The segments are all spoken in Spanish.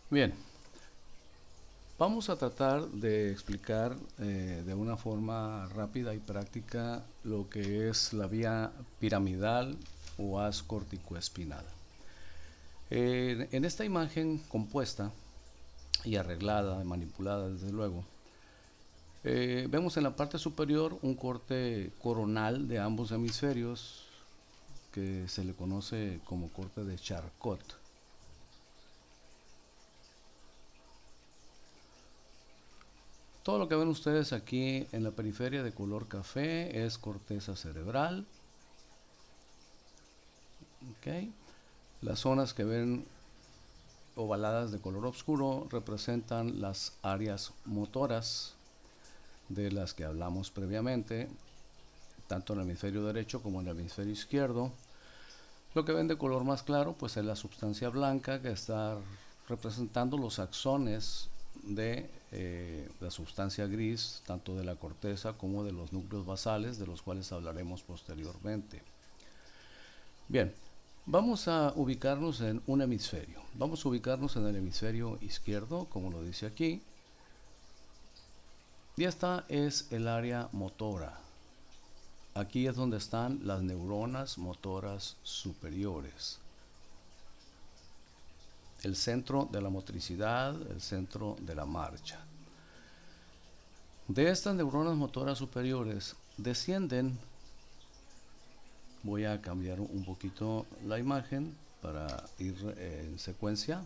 Bien, vamos a tratar de explicar de una forma rápida y práctica lo que es la vía piramidal o haz corticoespinal. En esta imagen compuesta y arreglada, manipulada desde luego, vemos en la parte superior un corte coronal de ambos hemisferios que se le conoce como corte de Charcot. Todo lo que ven ustedes aquí en la periferia de color café es corteza cerebral. ¿Okay? Las zonas que ven ovaladas de color oscuro representan las áreas motoras de las que hablamos previamente, tanto en el hemisferio derecho como en el hemisferio izquierdo. Lo que ven de color más claro pues es la sustancia blanca que está representando los axones de la sustancia gris, tanto de la corteza como de los núcleos basales, de los cuales hablaremos posteriormente. Bien, vamos a ubicarnos en un hemisferio. Vamos a ubicarnos en el hemisferio izquierdo, como lo dice aquí. Y esta es el área motora. Aquí es donde están las neuronas motoras superiores. El centro de la motricidad, el centro de la marcha. De estas neuronas motoras superiores descienden, voy a cambiar un poquito la imagen para ir en secuencia.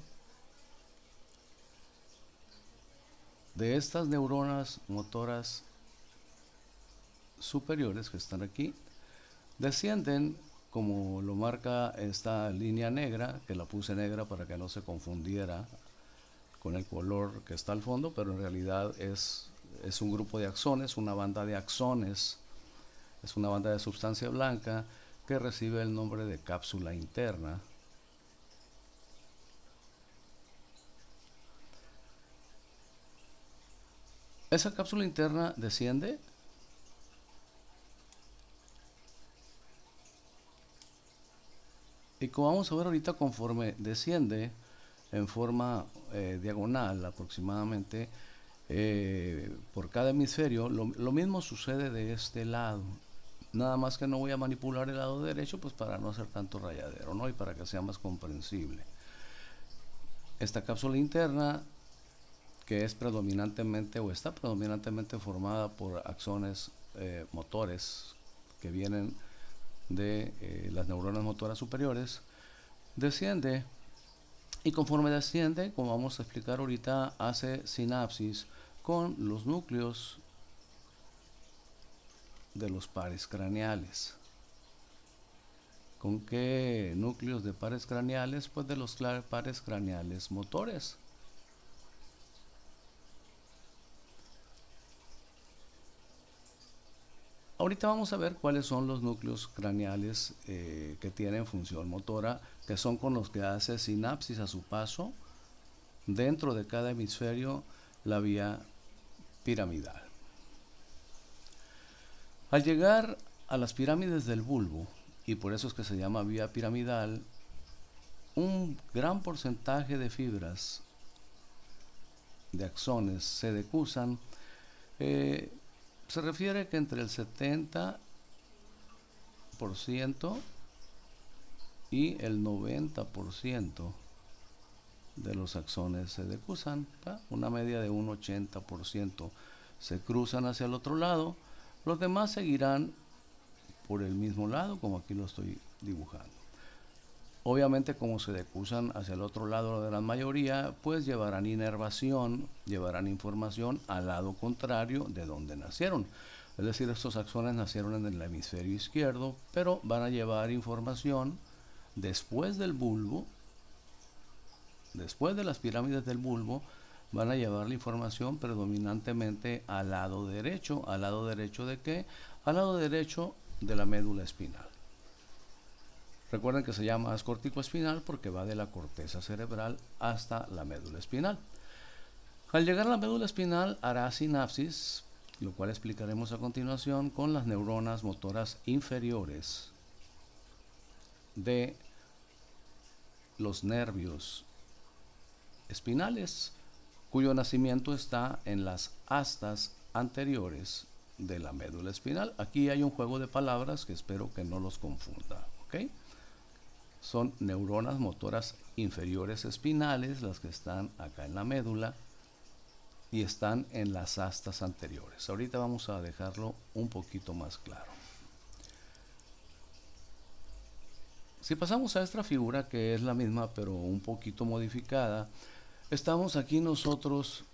De estas neuronas motoras superiores que están aquí, descienden, como lo marca esta línea negra, que la puse negra para que no se confundiera con el color que está al fondo, pero en realidad es un grupo de axones, una banda de axones, es una banda de sustancia blanca que recibe el nombre de cápsula interna. Esa cápsula interna desciende y como vamos a ver ahorita, conforme desciende en forma diagonal aproximadamente por cada hemisferio, lo mismo sucede de este lado. Nada más que no voy a manipular el lado derecho pues para no hacer tanto rayadero, ¿no? Y para que sea más comprensible. Esta cápsula interna, que es predominantemente o está predominantemente formada por axones motores que vienen de las neuronas motoras superiores, desciende y conforme desciende, como vamos a explicar ahorita, hace sinapsis con los núcleos de los pares craneales. ¿Con qué núcleos de pares craneales? Pues de los pares craneales motores. Ahorita vamos a ver cuáles son los núcleos craneales que tienen función motora, que son con los que hace sinapsis a su paso dentro de cada hemisferio la vía piramidal. Al llegar a las pirámides del bulbo, y por eso es que se llama vía piramidal, un gran porcentaje de fibras de axones se decusan. Se refiere que entre el 70% y el 90% de los axones se decusan, una media de un 80% se cruzan hacia el otro lado, los demás seguirán por el mismo lado, como aquí lo estoy dibujando. Obviamente, como se decusan hacia el otro lado de la mayoría, pues llevarán inervación, llevarán información al lado contrario de donde nacieron. Es decir, estos axones nacieron en el hemisferio izquierdo, pero van a llevar información después del bulbo, después de las pirámides del bulbo, van a llevar la información predominantemente al lado derecho. ¿Al lado derecho de qué? Al lado derecho de la médula espinal. Recuerden que se llama haz corticoespinal porque va de la corteza cerebral hasta la médula espinal. Al llegar a la médula espinal hará sinapsis, lo cual explicaremos a continuación, con las neuronas motoras inferiores de los nervios espinales, cuyo nacimiento está en las astas anteriores de la médula espinal. Aquí hay un juego de palabras que espero que no los confunda, ¿ok? Son neuronas motoras inferiores espinales las que están acá en la médula y están en las astas anteriores. Ahorita vamos a dejarlo un poquito más claro. Si pasamos a esta figura, que es la misma pero un poquito modificada, estamos aquí nosotros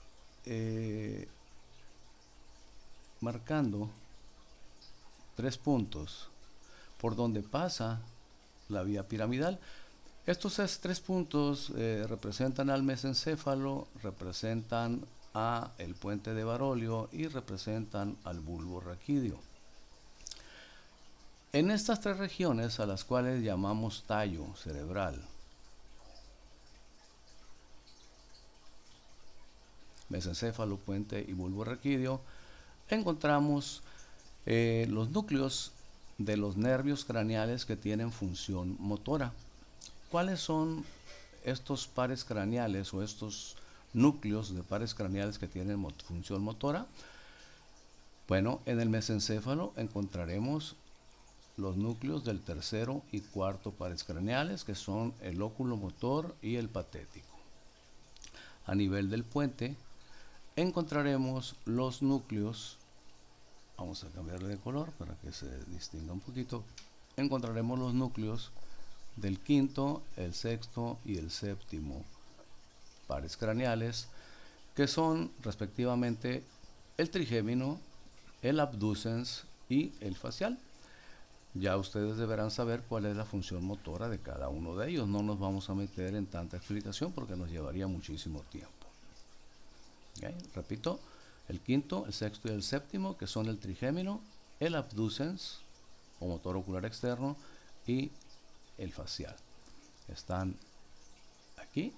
marcando 3 puntos por donde pasa la vía piramidal. Estos 3 puntos representan al mesencéfalo, representan a el puente de Barolio y representan al bulbo raquídeo. En estas 3 regiones, a las cuales llamamos tallo cerebral, mesencéfalo, puente y bulbo raquídeo, encontramos los núcleos de los nervios craneales que tienen función motora. ¿Cuáles son estos pares craneales o estos núcleos de pares craneales que tienen función motora? Bueno, en el mesencéfalo encontraremos los núcleos del tercero y cuarto pares craneales, que son el oculomotor y el patético. A nivel del puente encontraremos los núcleos, vamos a cambiarle de color para que se distinga un poquito, encontraremos los núcleos del quinto, el sexto y el séptimo pares craneales, que son respectivamente el trigémino, el abducens y el facial. Ya ustedes deberán saber cuál es la función motora de cada uno de ellos. No nos vamos a meter en tanta explicación porque nos llevaría muchísimo tiempo. ¿Okay? Repito, el quinto, el sexto y el séptimo, que son el trigémino, el abducens o motor ocular externo y el facial. Están aquí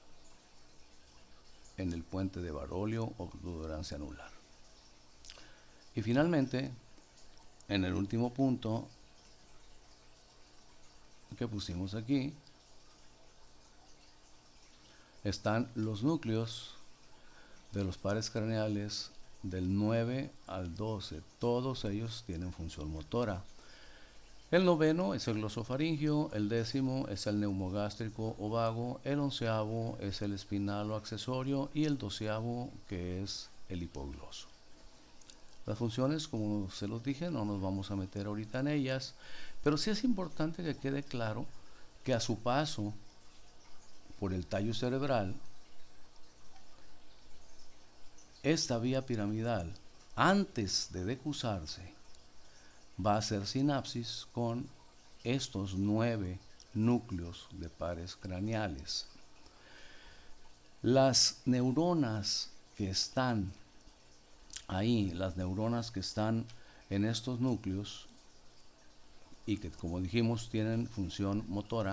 en el puente de Barolio o protuberancia anular. Y finalmente, en el último punto que pusimos aquí, están los núcleos de los pares craneales del 9 al 12. Todos ellos tienen función motora. El noveno es el glosofaringio, el décimo es el neumogástrico o vago, el onceavo es el espinal o accesorio y el doceavo que es el hipogloso. Las funciones, como se los dije, no nos vamos a meter ahorita en ellas, pero sí es importante que quede claro que a su paso por el tallo cerebral, esta vía piramidal, antes de decusarse, va a hacer sinapsis con estos 9 núcleos de pares craneales. Las neuronas que están ahí, las neuronas que están en estos núcleos y que, como dijimos, tienen función motora,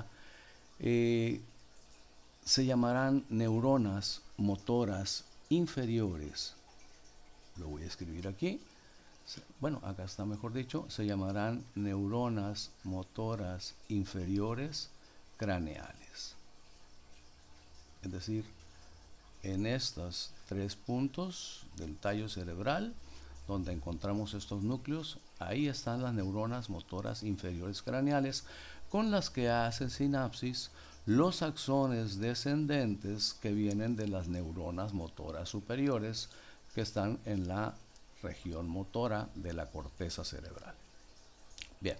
se llamarán neuronas motoras inferiores. Lo voy a escribir aquí. Bueno, acá está mejor dicho. Se llamarán neuronas motoras inferiores craneales. Es decir, en estos 3 puntos del tallo cerebral, donde encontramos estos núcleos, ahí están las neuronas motoras inferiores craneales, con las que hacen sinapsis los axones descendentes que vienen de las neuronas motoras superiores, que están en la región motora de la corteza cerebral. Bien.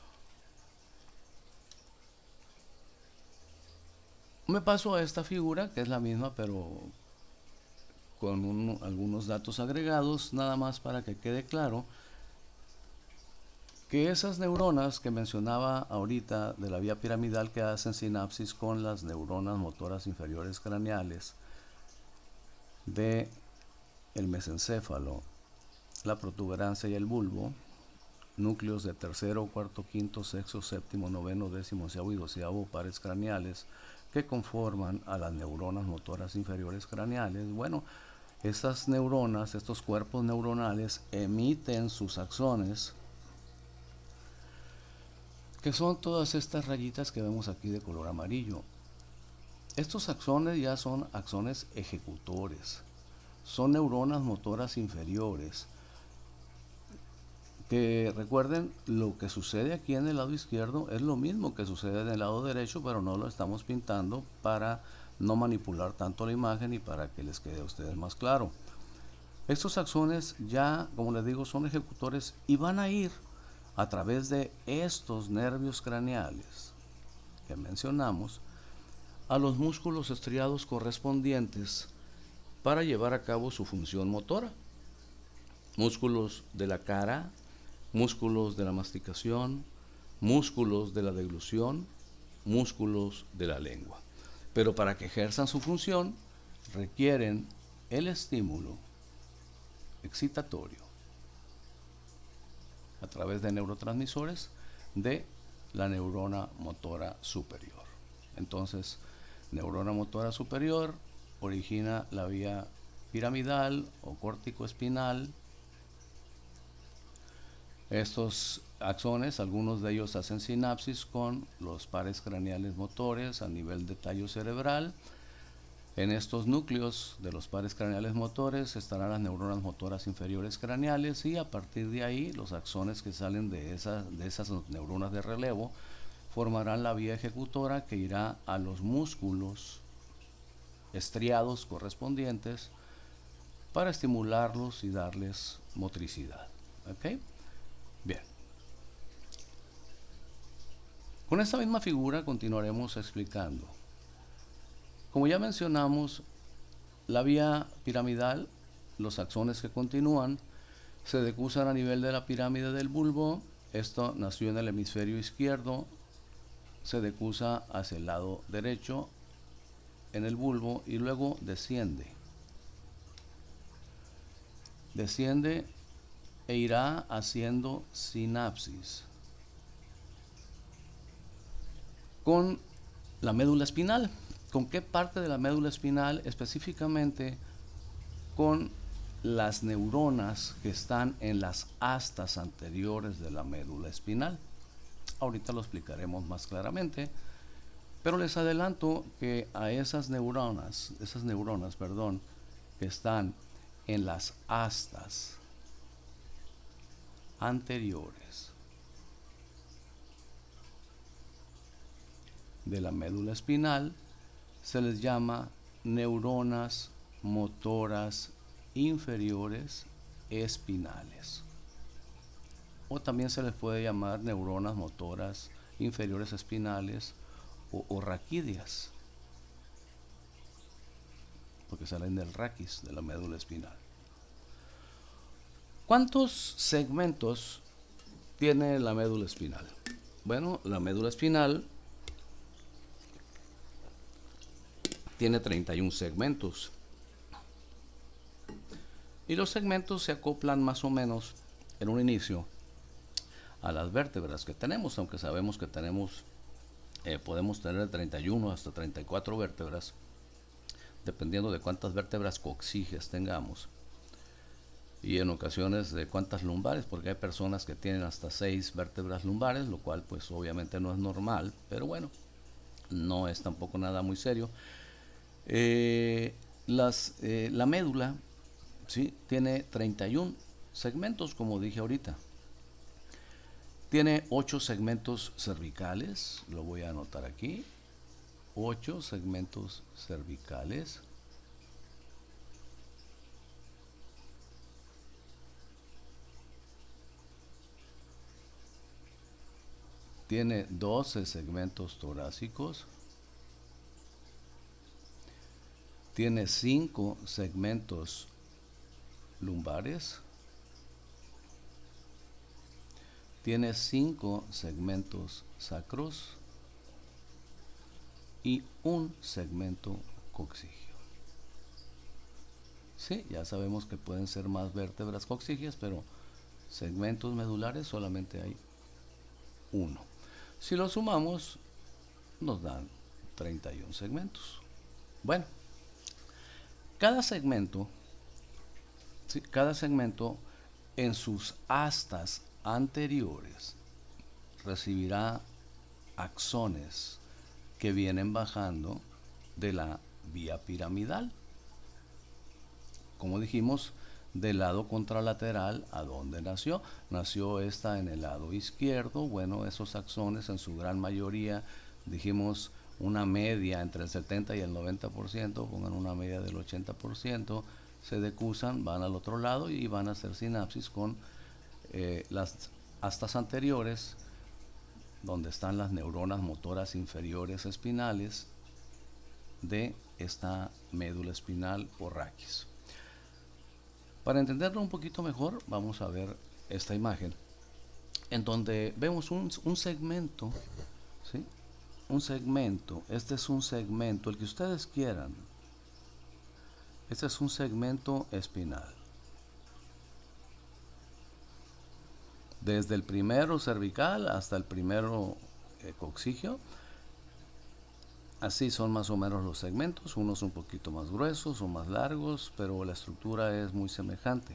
Me paso a esta figura, que es la misma, pero con algunos datos agregados, nada más para que quede claro que esas neuronas que mencionaba ahorita de la vía piramidal que hacen sinapsis con las neuronas motoras inferiores craneales de el mesencéfalo, la protuberancia y el bulbo, núcleos de tercero, cuarto, quinto, sexto, séptimo, noveno, décimo, onceavo y doceavo pares craneales que conforman a las neuronas motoras inferiores craneales. Bueno, estas neuronas, estos cuerpos neuronales emiten sus axones, que son todas estas rayitas que vemos aquí de color amarillo. Estos axones ya son axones ejecutores, son neuronas motoras inferiores, que recuerden, lo que sucede aquí en el lado izquierdo es lo mismo que sucede en el lado derecho, pero no lo estamos pintando para no manipular tanto la imagen y para que les quede a ustedes más claro. Estos axones ya, como les digo, son ejecutores y van a ir a través de estos nervios craneales que mencionamos a los músculos estriados correspondientes para llevar a cabo su función motora. Músculos de la cara, músculos de la masticación, músculos de la deglución, músculos de la lengua. Pero para que ejerzan su función requieren el estímulo excitatorio a través de neurotransmisores de la neurona motora superior. Entonces, neurona motora superior origina la vía piramidal o córtico-espinal. Estos axones, algunos de ellos hacen sinapsis con los pares craneales motores a nivel de tallo cerebral. En estos núcleos de los pares craneales motores estarán las neuronas motoras inferiores craneales y a partir de ahí los axones que salen de esas neuronas de relevo formarán la vía ejecutora que irá a los músculos estriados correspondientes para estimularlos y darles motricidad. ¿Ok? Bien. Con esta misma figura continuaremos explicando. Como ya mencionamos, la vía piramidal, los axones que continúan, se decusan a nivel de la pirámide del bulbo. Esto nació en el hemisferio izquierdo, se decusa hacia el lado derecho en el bulbo y luego desciende. Desciende e irá haciendo sinapsis con la médula espinal. ¿Con qué parte de la médula espinal? Específicamente con las neuronas que están en las astas anteriores de la médula espinal. Ahorita lo explicaremos más claramente, pero les adelanto que a esas neuronas, que están en las astas anteriores de la médula espinal se les llama neuronas motoras inferiores espinales, o también se les puede llamar neuronas motoras inferiores espinales o raquídeas, porque salen del raquis de la médula espinal. ¿Cuántos segmentos tiene la médula espinal? Bueno, la médula espinal tiene 31 segmentos. Y los segmentos se acoplan más o menos en un inicio a las vértebras que tenemos, aunque sabemos que podemos tener 31 hasta 34 vértebras, dependiendo de cuántas vértebras coxígeas tengamos. Y en ocasiones de cuántas lumbares, porque hay personas que tienen hasta 6 vértebras lumbares, lo cual pues obviamente no es normal, pero bueno, no es tampoco nada muy serio. La médula, ¿sí?, tiene 31 segmentos, como dije ahorita. Tiene 8 segmentos cervicales, lo voy a anotar aquí, 8 segmentos cervicales. Tiene 12 segmentos torácicos. Tiene 5 segmentos lumbares. Tiene 5 segmentos sacros y un segmento coxígeo. Sí, ya sabemos que pueden ser más vértebras coxígeas, pero segmentos medulares solamente hay uno. Si lo sumamos, nos dan 31 segmentos. Bueno, cada segmento en sus astas anteriores recibirá axones que vienen bajando de la vía piramidal. Como dijimos, del lado contralateral, ¿a dónde nació? Nació esta en el lado izquierdo. Bueno, esos axones en su gran mayoría, dijimos una media entre el 70 y el 90%, pongan una media del 80%, se decusan, van al otro lado y van a hacer sinapsis con las astas anteriores, donde están las neuronas motoras inferiores espinales de esta médula espinal o raquis. Para entenderlo un poquito mejor, vamos a ver esta imagen, en donde vemos un segmento, ¿sí? Un segmento, este es un segmento, el que ustedes quieran. Este es un segmento espinal. Desde el primero cervical hasta el primero coxígeo. Así son más o menos los segmentos, unos un poquito más gruesos o más largos, pero la estructura es muy semejante.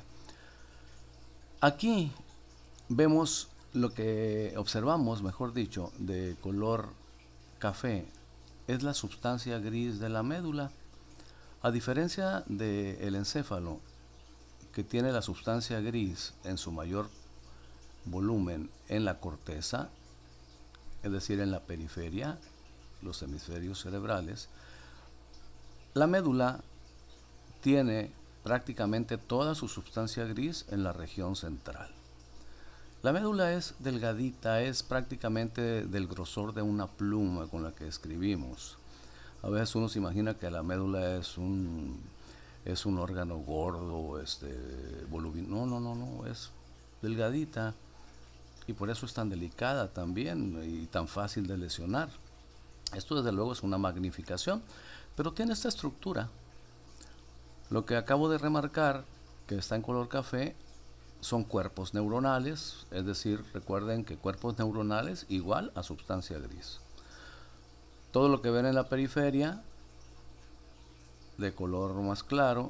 Aquí vemos lo que observamos, mejor dicho, de color café, es la sustancia gris de la médula. A diferencia del encéfalo, que tiene la sustancia gris en su mayor volumen en la corteza, es decir, en la periferia, los hemisferios cerebrales, la médula tiene prácticamente toda su sustancia gris en la región central. La médula es delgadita, es prácticamente del grosor de una pluma con la que escribimos. A veces uno se imagina que la médula es un órgano gordo, voluminoso. No, es delgadita y por eso es tan delicada también y tan fácil de lesionar. Esto desde luego es una magnificación, pero tiene esta estructura. Lo que acabo de remarcar, que está en color café, son cuerpos neuronales, es decir, recuerden que cuerpos neuronales igual a sustancia gris. Todo lo que ven en la periferia, de color más claro,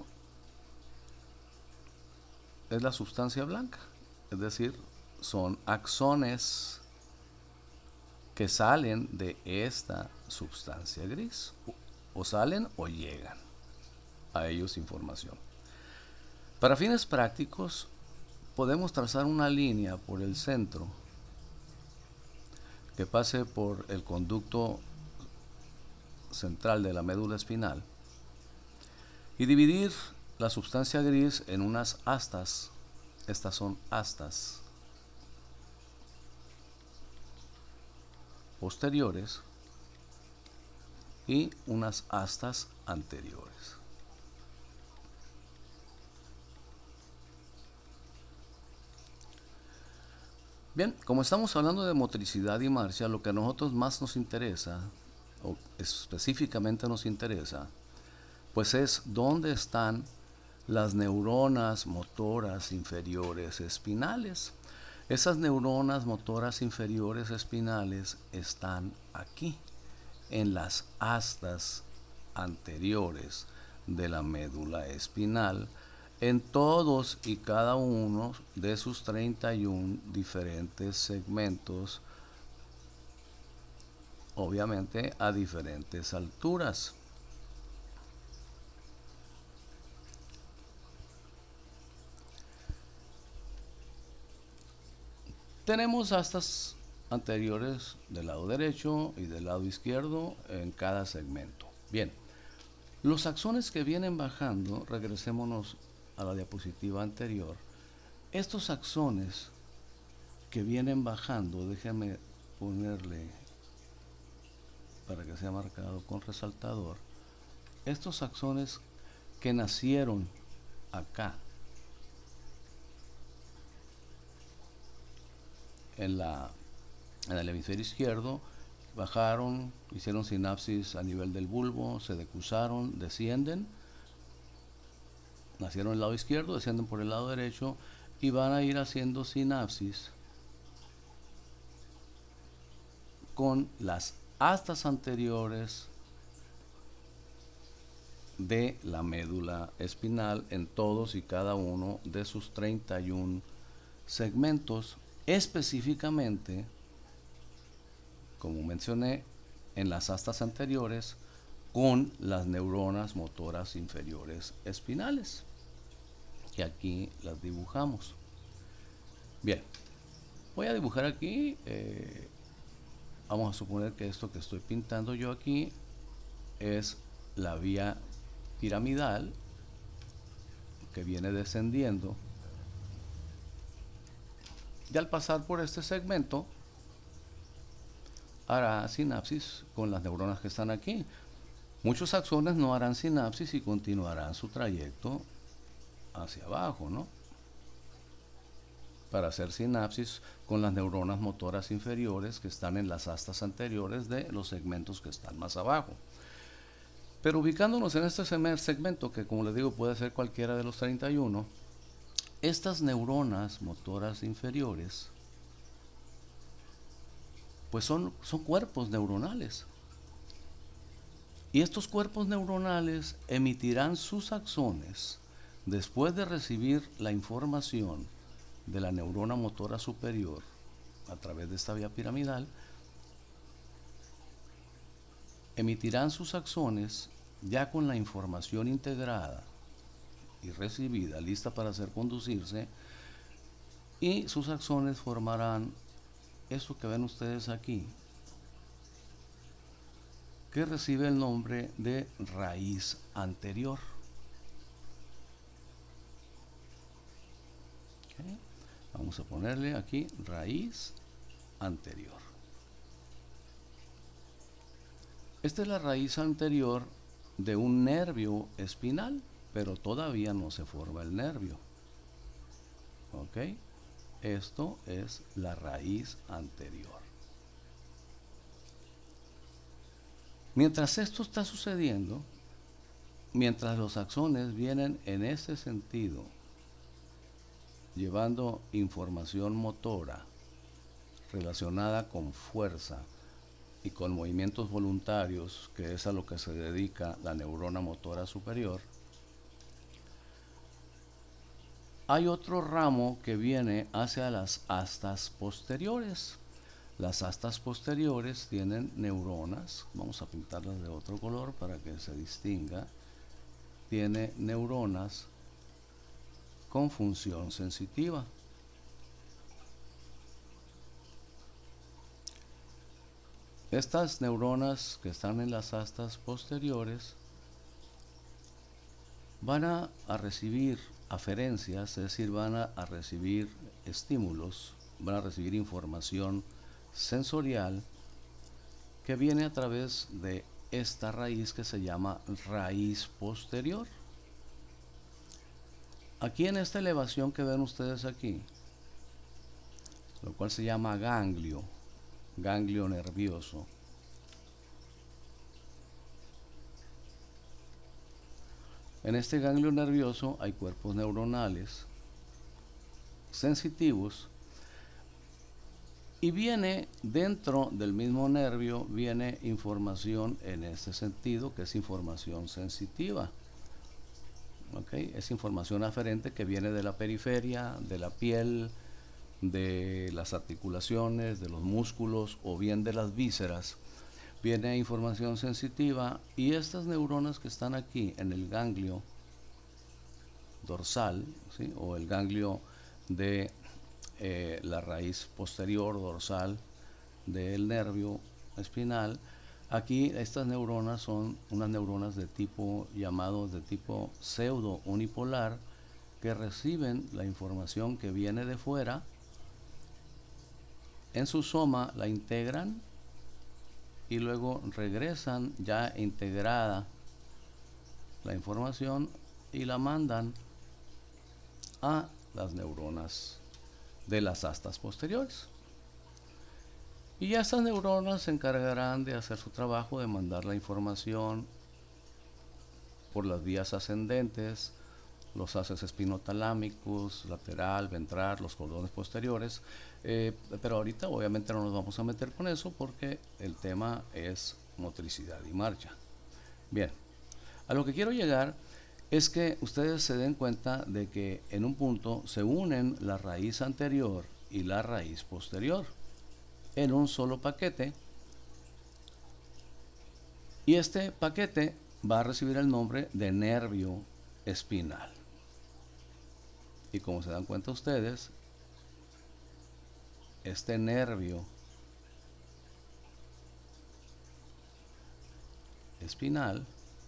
es la sustancia blanca, es decir, son axones que salen de esta sustancia gris, o salen o llegan a ellos información. Para fines prácticos, podemos trazar una línea por el centro que pase por el conducto central de la médula espinal y dividir la sustancia gris en unas astas. Estas son astas posteriores y unas astas anteriores. Bien, como estamos hablando de motricidad y marcha, lo que a nosotros más nos interesa, o específicamente nos interesa, pues es dónde están las neuronas motoras inferiores espinales. Esas neuronas motoras inferiores espinales están aquí, en las astas anteriores de la médula espinal, en todos y cada uno de sus 31 diferentes segmentos, obviamente a diferentes alturas. Tenemos astas anteriores del lado derecho y del lado izquierdo en cada segmento. Bien, los axones que vienen bajando, regresémonos a la diapositiva anterior. Estos axones que vienen bajando, déjenme ponerle para que sea marcado con resaltador, estos axones que nacieron acá en el hemisferio izquierdo, bajaron, hicieron sinapsis a nivel del bulbo, se decusaron, descienden, nacieron el lado izquierdo, descienden por el lado derecho y van a ir haciendo sinapsis con las astas anteriores de la médula espinal en todos y cada uno de sus 31 segmentos, específicamente, como mencioné, en las astas anteriores con las neuronas motoras inferiores espinales, que aquí las dibujamos. Bien, voy a dibujar aquí, vamos a suponer que esto que estoy pintando yo aquí es la vía piramidal que viene descendiendo, y al pasar por este segmento hará sinapsis con las neuronas que están aquí. Muchos axones no harán sinapsis y continuarán su trayecto hacia abajo, ¿no? Para hacer sinapsis con las neuronas motoras inferiores que están en las astas anteriores de los segmentos que están más abajo. Pero ubicándonos en este segmento, que como les digo puede ser cualquiera de los 31, estas neuronas motoras inferiores pues son cuerpos neuronales. Y estos cuerpos neuronales emitirán sus axones después de recibir la información de la neurona motora superior a través de esta vía piramidal. Emitirán sus axones ya con la información integrada y recibida, lista para hacer conducirse, y sus axones formarán esto que ven ustedes aquí, que recibe el nombre de raíz anterior. ¿Okay? Vamos a ponerle aquí raíz anterior. Esta es la raíz anterior de un nervio espinal, pero todavía no se forma el nervio. ¿Ok? Esto es la raíz anterior. Mientras esto está sucediendo, mientras los axones vienen en ese sentido, llevando información motora relacionada con fuerza y con movimientos voluntarios, que es a lo que se dedica la neurona motora superior, hay otro ramo que viene hacia las astas posteriores. Las astas posteriores tienen neuronas, vamos a pintarlas de otro color para que se distinga, tiene neuronas con función sensitiva. Estas neuronas que están en las astas posteriores van a recibir aferencias, es decir, van a recibir estímulos, van a recibir información sensorial que viene a través de esta raíz que se llama raíz posterior. Aquí en esta elevación que ven ustedes aquí, lo cual se llama ganglio nervioso, en este ganglio nervioso hay cuerpos neuronales sensitivos, y viene dentro del mismo nervio, viene información en este sentido, que es información sensitiva. ¿Okay? Es información aferente que viene de la periferia, de la piel, de las articulaciones, de los músculos o bien de las vísceras. Viene información sensitiva, y estas neuronas que están aquí en el ganglio dorsal, ¿sí? O el ganglio de la raíz posterior dorsal del nervio espinal, aquí estas neuronas son unas neuronas de tipo pseudo unipolar, que reciben la información que viene de fuera, en su soma la integran y luego regresan ya integrada la información y la mandan a las neuronas de las astas posteriores. Y ya estas neuronas se encargarán de hacer su trabajo de mandar la información por las vías ascendentes, los haces espinotalámicos, lateral, ventral, los cordones posteriores, pero ahorita obviamente no nos vamos a meter con eso porque el tema es motricidad y marcha. Bien, a lo que quiero llegar es que ustedes se den cuenta de que en un punto se unen la raíz anterior y la raíz posterior en un solo paquete, Y este paquete va a recibir el nombre de nervio espinal. Y como se dan cuenta ustedes, este nervio espinal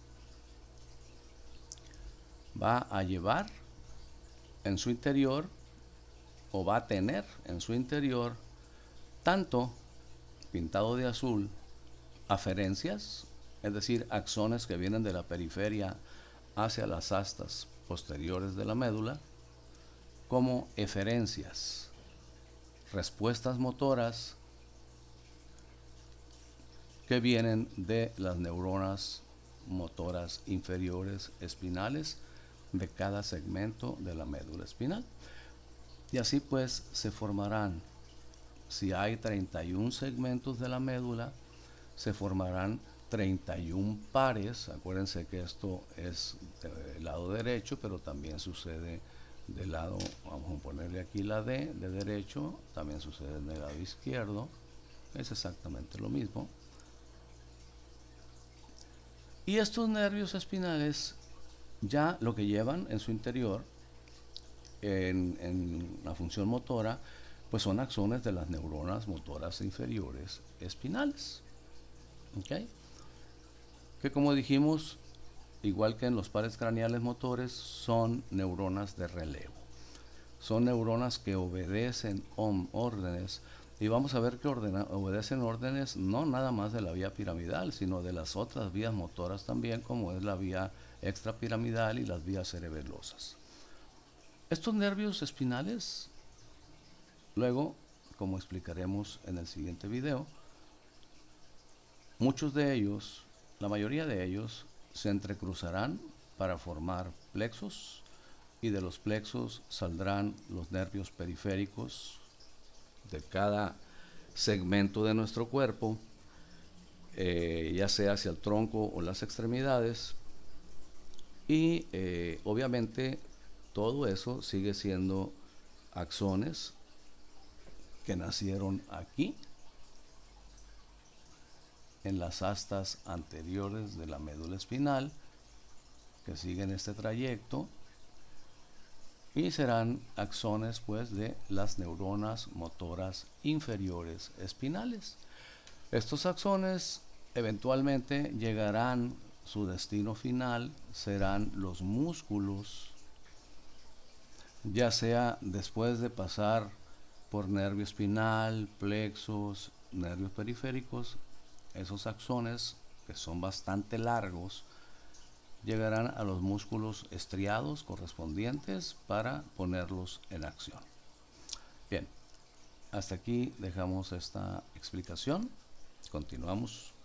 va a llevar en su interior, o va a tener en su interior, tanto pintado de azul aferencias, es decir, axones que vienen de la periferia hacia las astas posteriores de la médula, como eferencias, respuestas motoras que vienen de las neuronas motoras inferiores espinales de cada segmento de la médula espinal. Y así pues se formarán, si hay 31 segmentos de la médula, se formarán 31 pares. Acuérdense que esto es del lado derecho, pero también sucede del lado, vamos a ponerle aquí la D de derecho, también sucede en el lado izquierdo, es exactamente lo mismo. Y estos nervios espinales ya lo que llevan en su interior, en la función motora, pues son axones de las neuronas motoras inferiores espinales. ¿Okay? Que como dijimos, igual que en los pares craneales motores, son neuronas de relevo. Son neuronas que obedecen órdenes, y vamos a ver que obedecen órdenes no nada más de la vía piramidal, sino de las otras vías motoras también, como es la vía extrapiramidal y las vías cerebelosas. Estos nervios espinales, luego, como explicaremos en el siguiente video, muchos de ellos, la mayoría de ellos, se entrecruzarán para formar plexos, y de los plexos saldrán los nervios periféricos de cada segmento de nuestro cuerpo, ya sea hacia el tronco o las extremidades, y obviamente todo eso sigue siendo axones que nacieron aquí en las astas anteriores de la médula espinal, que siguen este trayecto, y serán axones pues de las neuronas motoras inferiores espinales. Estos axones eventualmente llegarán, su destino final serán los músculos, ya sea después de pasar por nervio espinal, plexos, nervios periféricos. Esos axones, que son bastante largos, llegarán a los músculos estriados correspondientes para ponerlos en acción. Bien, hasta aquí dejamos esta explicación. Continuamos.